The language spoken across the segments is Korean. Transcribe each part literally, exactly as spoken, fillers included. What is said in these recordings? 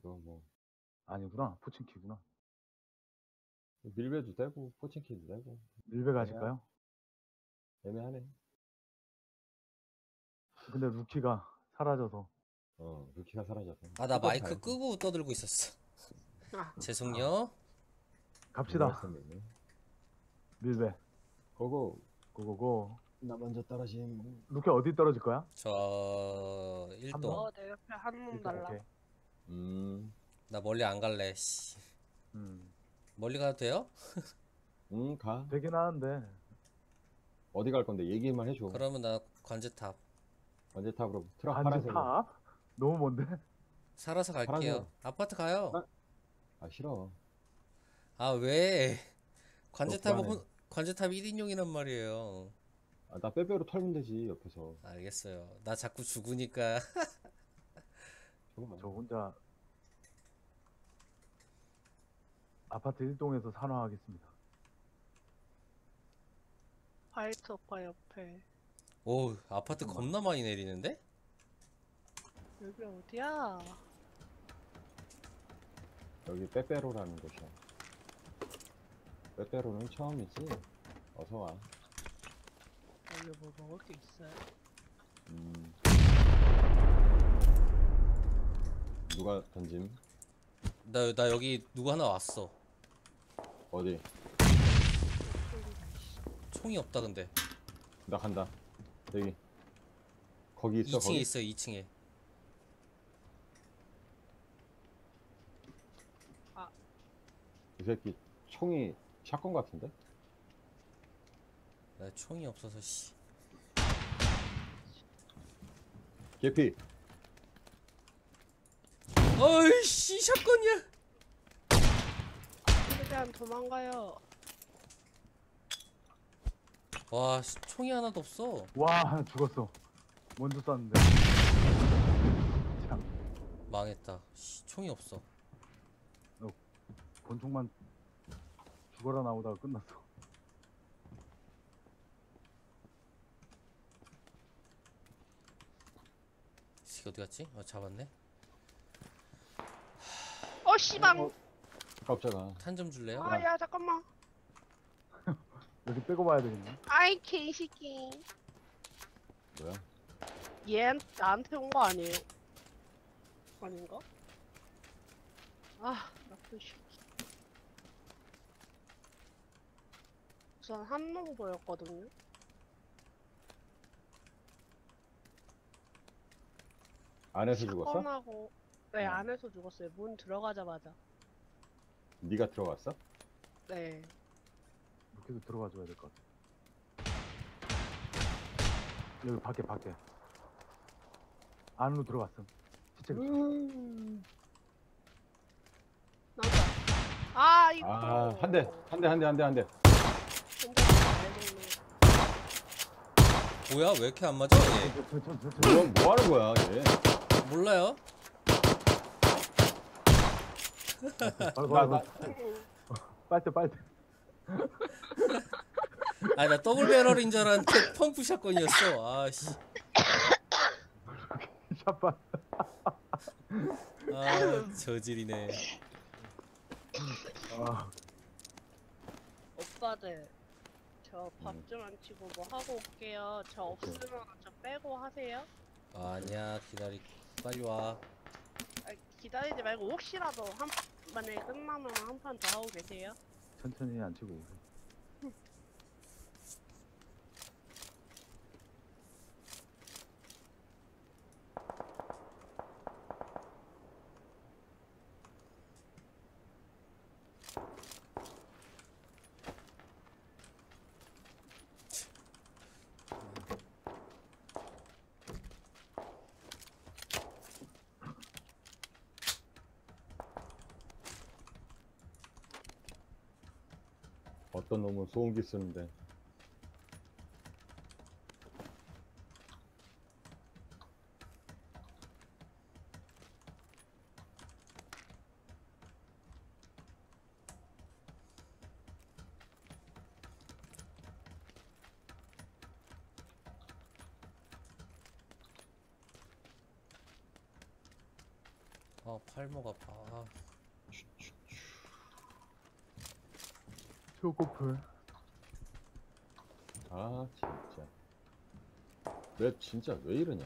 그거 뭐 아니구나. 포친키구나. 밀배도 되고 포친키도 되고 밀배 가실까요? 애매하네. 근데 루키가 사라져서. 어, 루키가 사라져서. 아, 나 똑같이 마이크 가야지. 끄고 떠들고 있었어. 아, 죄송요. 갑시다. 몰랐었네. 밀배. 고고. 고고고. 나 먼저 떨어짐. 루키 어디 떨어질 거야? 저 한 일동. 번? 어, 내 옆에 한몸 일단 날라. 오케이. 음, 나 멀리 안 갈래. 씨. 음. 멀리 가도 돼요? 음, 가. 되긴 하는데. 어디 갈 건데 얘기만 해줘. 그러면 나 관제탑. 언제 탑으로 트럭 반지 파란색. 타? 너무 먼데? 살아서 갈게요. 살아서. 아파트 가요. 아. 아, 싫어. 아, 왜? 관제탑은 불안해. 혼, 관제탑 일 인용이란 말이에요. 아, 나 빼빼로 털면 되지 옆에서. 알겠어요. 나 자꾸 죽으니까. 저거 저 혼자 아파트 일동에서 산화하겠습니다. 화이트 오빠 옆에. 오, 아파트 겁나 많이 내리는데? 여기 어디야? 여기 빼빼로라는 곳이야. 빼빼로는 처음이지. 어서 와. 여기 뭐 먹을 게 있어요? 음. 누가 던짐? 나, 나 여기 누구 하나 왔어. 어디? 총이 없다 근데. 나 간다. 여기. 거기 있어. 이 층에 거기. 있어, 이 층에. 이 새끼 총이 샷건 같은데? 나 총이 없어서 씨. 개피. 어이씨, 샷건이야. 최대한 도망가요. 와, 씨, 총이 하나도 없어. 와, 죽었어. 먼저 쐈는데. 참, 망했다. 씨, 총이 없어. 권총만 죽어라 나오다가 끝났어. 씨, 어디 갔지? 어, 잡았네. 어, 씨방! 어, 깜짝아. 탄 좀 줄래요? 아, 야, 잠깐만. 여기 빼고 봐야 되겠네. 아이, 개새끼. 뭐야? 얘 나한테 온 거 아니에요? 아닌가? 아, 나쁜 새끼. 우선 한 놈 보였거든요? 안에서 죽었어? 샷건하고, 네, 어. 안에서 죽었어요. 문 들어가자마자. 네가 들어갔어? 네. 이렇게도 들어가 줘야 될 것 같아. 여기 밖에 밖에. 안으로 들어갔음. 시체. 나온다. 아, 이거. 아, 한 대, 한 대, 한 대, 한 대, 한 대. 뭐야? 왜 이렇게 안 맞아? 얘. 저, 저, 저, 저, 저. 뭐, 뭐 하는 거야, 얘? 몰라요? 바로 나, 바로 나, 빨대 빨대. 아니, 나 더블 배럴인 줄 알았는데 펌프 샷건이었어. 아씨. 샷발. 아, 저질이네. 아, 오빠들, 저 밥 음. 좀 안 치고 뭐 하고 올게요. 저 없으면 저 빼고 하세요. 아, 아니야, 기다리. 빨리 와. 아, 기다리지 말고 혹시라도 한 번에 끝나면 한 판 더 하고 계세요. 천천히 안 치고 오세요. 어떤 놈은 소음기 쓰는데. 아 팔목 아파. 아, 초코풀. 아 진짜 맵 진짜 왜 이러냐.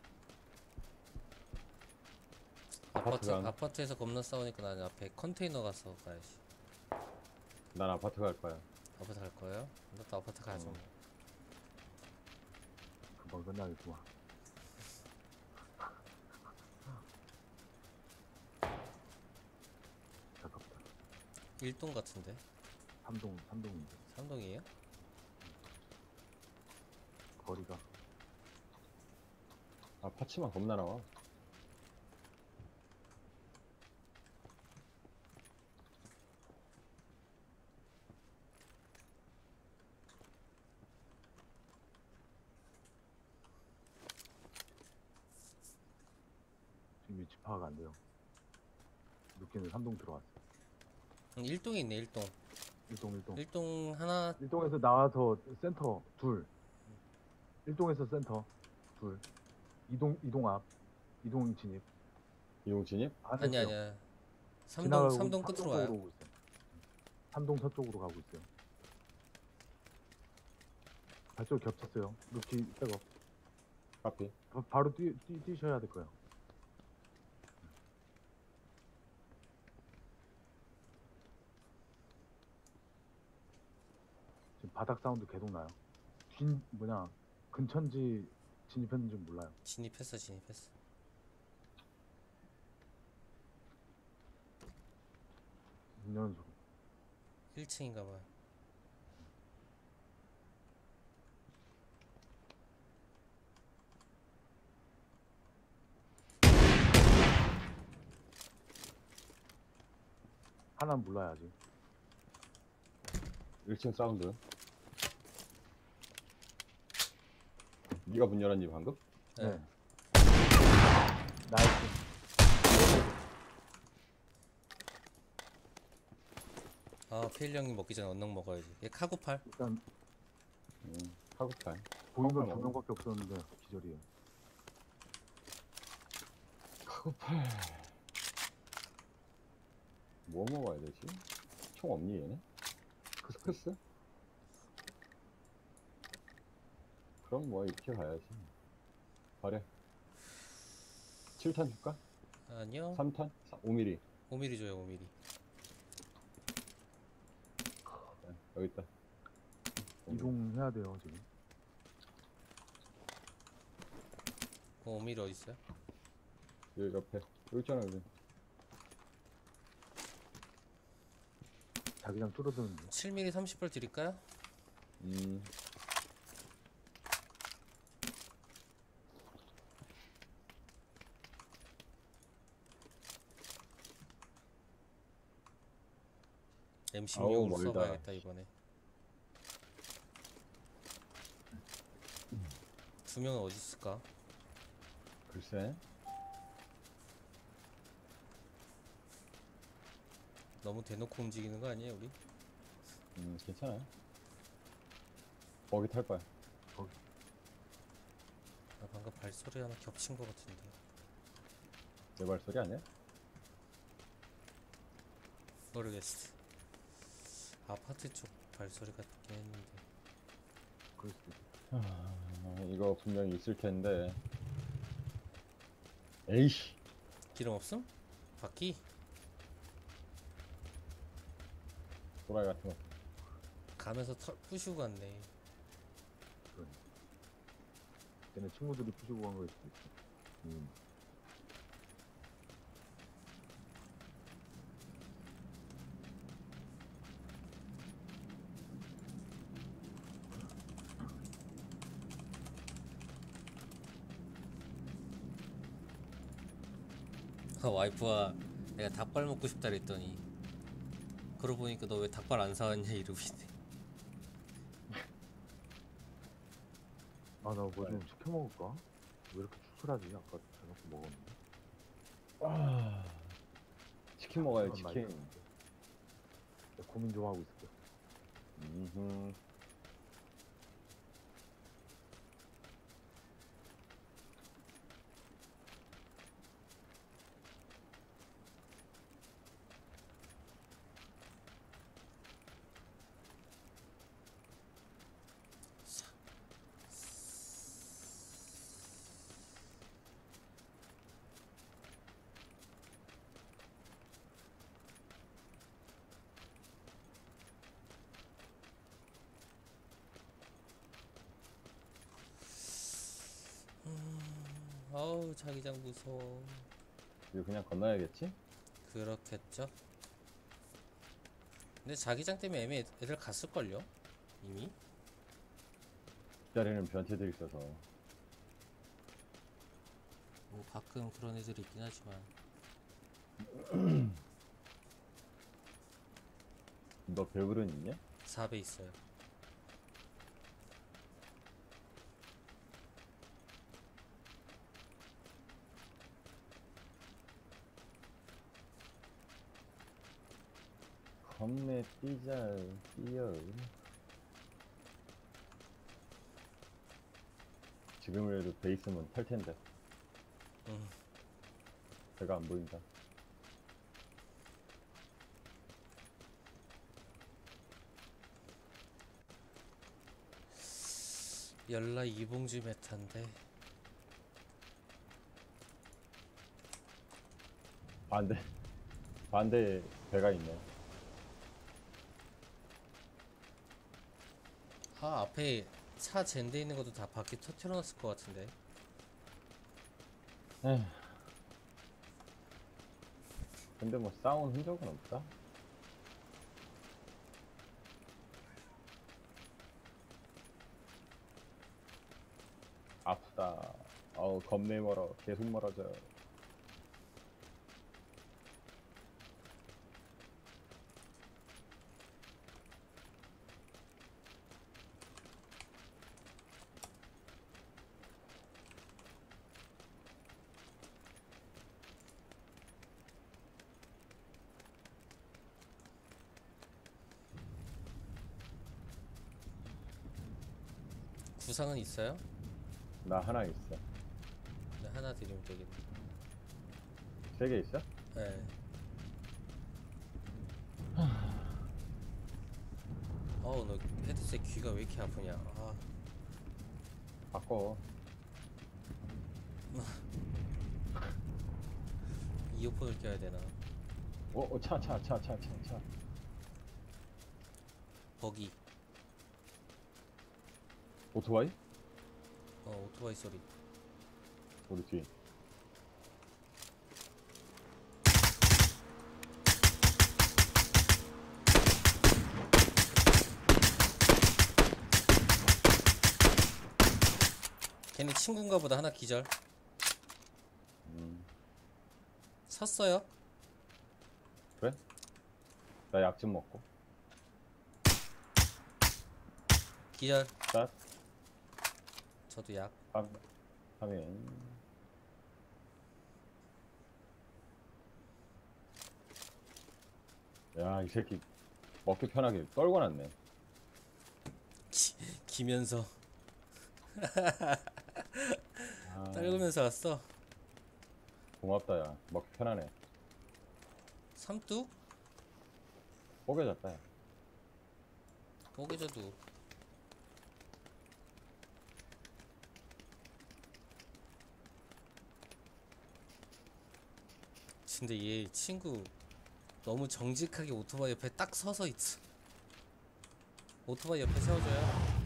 아파트 아파트가- 아파트에서 겁나 싸우니까 나는 앞에 컨테이너 가서 가야지. 난 아파트 갈 거야. 아파트 갈 거예요? 나도 아파트 가야죠. 어. 금방 끝나겠구만. 가깝다. 일동 같은데. 삼동, 삼동인데. 삼동이에요? 거리가. 아 파츠만 겁나 나와. 지금 위치 파악 안 돼요. 늦게는 삼동 들어왔어. 응, 일동에 있네 일동. 일동, 일동. 일동 하나. 일동에서 나와서 센터 둘. 일동에서 센터 둘. 이동, 이동 앞. 이동 진입. 이동 진입? 안 아니 했어요. 아니야. 삼동 지나가고 삼동 끝으로 쪽으로 와요. 오고 있어요. 삼동 서쪽으로 가고 있어요. 발소리 겹쳤어요. 루키 백업. 카피. 바, 바로 뛰, 뛰, 뛰셔야 될 거예요. 지금 바닥 사운드 계속 나요. 뒤 뭐냐 근처인지 진입했는지 몰라요. 진입했어 진입했어. 문 여는 소리. 일 층인가 봐요. 하나는 몰라요 아직. 일 층 사운드. 네가 문 열었니 방금? 네. 네. 나이스. 아 필리 형님 먹기 전에 언능 먹어야지. 얘 카구팔. 일단 음, 카구팔. 보인 건 카구팔 두 명밖에 없었는데 기절이에요. 카구팔. 뭐 먹어야 되지? 총 없니 얘네? 크스크스? 그럼 뭐 이렇게 가야지. 버려. 칠 탄 줄까? 아니요. 삼 탄? 오 밀리미터. 오 밀리미터 줘요 오 밀리미터. 여기 있다. 이동해야 돼요 지금. 어, 오 밀리미터 어디 있어요? 여기 옆에. 여기 있잖아 여기. 자기장 줄어드는데. 칠 밀리미터 삼십 발 드릴까요? 음. 엠 아우, 십육으로 멀다. 써봐야겠다 이번에. 두 명은 어디 있을까? 글쎄. 너무 대놓고 움직이는 거 아니에요 우리? 음, 괜찮아요. 거기 탈 거야. 나 방금 발소리 하나 겹친 거 같은데. 내 발소리 아니야? 모르겠어. 아파트 쪽 발소리 같긴 했는데. 그럴 수도 있어. 아, 이거 분명히 있을 텐데. 에이씨. 기름 없음? 바퀴? 도라이 같은 거. 가면서 털 부시고 갔네. 걔네 친구들이 부시고 간 거일 수도 있어. 음. 아, 와이프가 내가 닭발 먹고 싶다 그랬더니 그러고 보니까 너 왜 닭발 안 사왔냐 이러고 있네. 아 나 뭐 좀 시켜 먹을까? 왜 이렇게 출출하지? 아까 저녁 먹었는데. 아, 치킨 먹어요, 시간 많이 치킨. 걸리는데. 내가 고민 좀 하고 있을게. 음흠. 어우 자기장 무서워. 이거 그냥 건너야겠지? 그렇겠죠. 근데 자기장 때문에 애매 애들 갔을걸요? 이미? 기다리는 변태들 있어서. 뭐 가끔 그런 애들이 있긴 하지만. 너 배불은 있냐? 사 배 있어요. 겁내 삐자 삐여. 지금이라도 배 있으면 탈 텐데. 응. 배가 안 보인다. 열라 이봉주 메타인데. 반대 반대에 배가 있네. 아 앞에 차 젠데 있는 것도 다 바퀴 터트려놨을 것 같은데. 에휴. 근데 뭐 싸운 흔적은 없다. 아프다. 어우 겁내 멀어. 계속 멀어져. 구상은 있어요? 나 하나 있어. 네, 하나 드리면 되겠네. 세 개 있어? 네. 어우 너 헤드셋 귀가 왜 이렇게 아프냐. 아, 바꿔. 이어폰을 껴야 되나. 어, 어, 차, 차, 차, 차, 차, 차. 버기. 오토바이? 어 오토바이 소리. 우리 뒤. 걔네 친구인가 보다. 하나 기절. 음, 섰어요? 그래? 나 약 좀 먹고. 기절. 자, 저도 약. 한, 하면. 야, 이 새끼 먹기 편하게 떨고 놨네. 기, 기면서 아, 떨구면서 왔어. 고맙다, 야. 먹기 편하네. 삼뚝? 뽀개졌다, 야. 뽀개져도. 근데 얘 친구 너무 정직하게 오토바이 옆에 딱 서서 있어. 오토바이 옆에 세워줘요.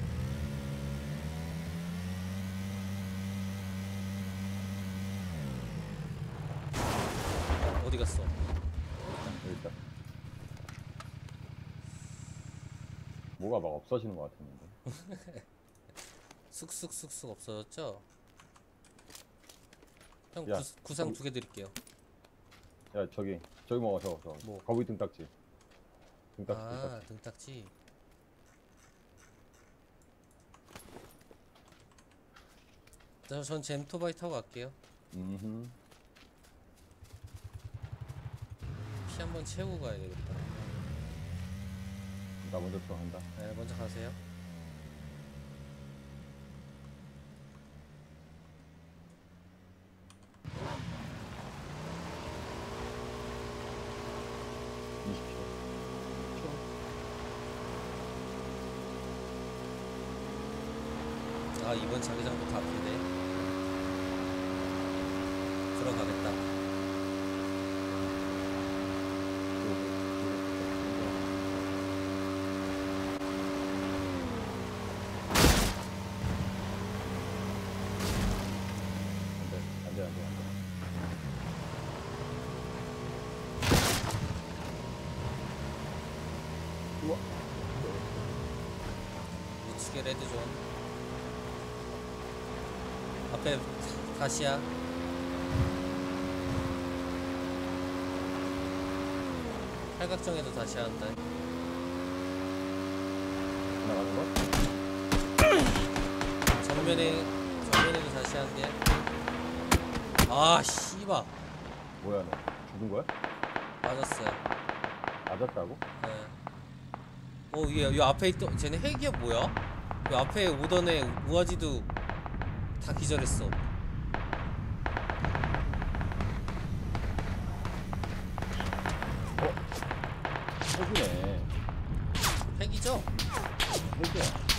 어디 갔어? 여기 있다. 뭐가 막 없어지는 것 같았는데. 쑥쑥쑥쑥 없어졌죠? 형 야, 구, 구상 저기- 두 개 드릴게요. 야, 저기, 저기 먹어, 저거, 저거. 뭐? 거북이 등딱지. 등딱지, 아 등딱지. 등딱지. 저, 전 잼토바이 타고 갈게요. 음흠. 피 한번 채우고 가야 되겠다. 나 먼저 들어간다. 네, 먼저 가세요. 이십 초. 아 이번 자기장도 다 아픈데. 들어가겠다. 아 우측에 레드존. 앞에 다시야. 팔각정에도 다시 한다. 지나가는 거? 정면에 정면에도 다시 한대. 아 씨바 뭐야 너? 죽은 거야? 맞았어요. 맞았다고? 네. 어, 얘, 이 앞에 있던 쟤네 핵이야 뭐야? 이 앞에 오던 애 우아지도 다 기절했어. 핵이네. 핵이죠? 핵이야.